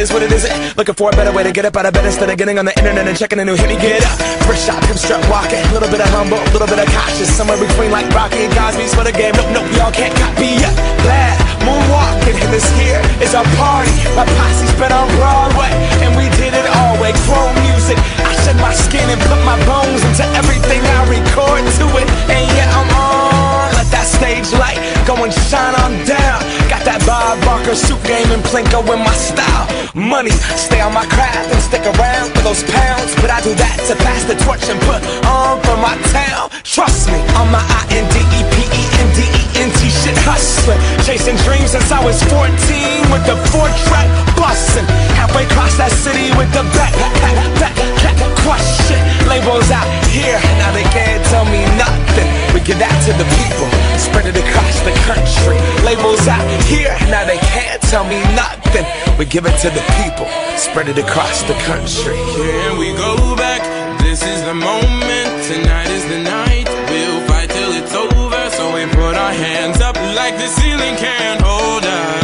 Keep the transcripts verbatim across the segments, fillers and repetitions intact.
is, what it isn't. Looking for a better way to get up out of bed instead of getting on the internet and checking a new hit. Me get up, first shot, hip strut walking. A little bit of humble, a little bit of cautious. Somewhere between like Rocky and Cosby's for the game. Nope, nope, y'all can't copy yet. Glad moonwalking, and this here is our party. My posse's been on Broadway, and we did it all way. Chrome music, I shed my skin and put my bones into everything I record to it. And yeah, I'm on. Let that stage light go and shine on down. Got that Bob Barker suit game and Plinko in my style. Money, stay on my craft and stick around for those pounds. But I do that to pass the torch and put on for my town. Trust me, on my I N D E P E N D E N T shit hustling. Chasing dreams since I was fourteen with the four track bustin'. Halfway across that city with the back, back, back, back, crush shit. Labels out here, now they can't tell me nothing. We give that to the people, spread it across the country. Labels out here, now they can't tell me nothing. We give it to the people, spread it across the country. Here we go back, this is the moment, tonight is the night. We'll fight till it's over, so we put our hands up like the ceiling can't hold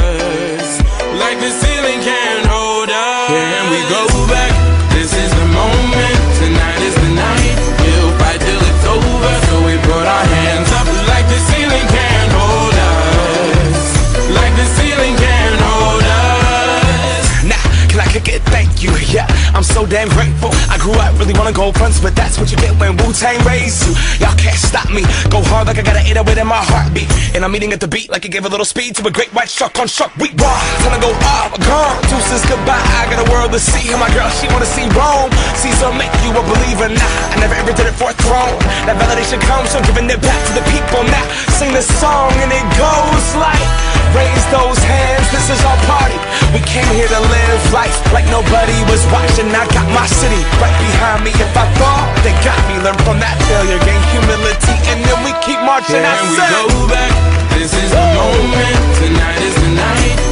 us. Like the ceiling can't hold us. Here we go back, this is the moment, tonight is the night. We'll fight till it's over, so we put our hands up like the ceiling can't hold us. Like the ceiling can't hold us. Nah, can I kick it? Thank you, yeah, I'm so damn grateful. I grew up really wanna go fronts, but that's what you get when Wu-Tang raised you. Y'all can't stop me, go hard like I got an eight oh eight in my heartbeat. And I'm eating at the beat like it gave a little speed to a great white shark on shark week. Raw, time to go off, gone, deuces goodbye. I got a world to see, and my girl, she wanna see Rome. Caesar make you a believer, nah, I never ever did it for a throne. That validation comes from giving it back to the people. Now, sing this song and it goes like, raise those hands, this is our party. We came here to live life like nobody was watching. I got my city right behind me. If I fall, they got me. Learn from that failure, gain humility, and then we keep marching. Here I we said, go back, this is the moment, tonight is the night.